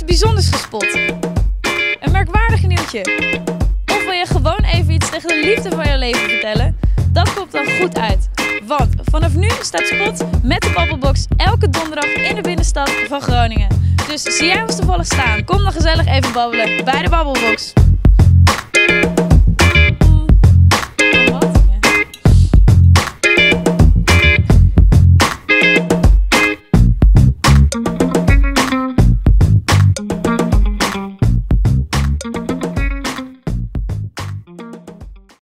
bijzonders gespot? Een merkwaardig nieuwtje? Of wil je gewoon even iets tegen de liefde van je leven vertellen? Dat komt dan goed uit. Want vanaf nu staat Spot met de Babbelbox elke donderdag in de binnenstad van Groningen. Dus zie jij ons toevallig staan? Kom dan gezellig even babbelen bij de Babbelbox.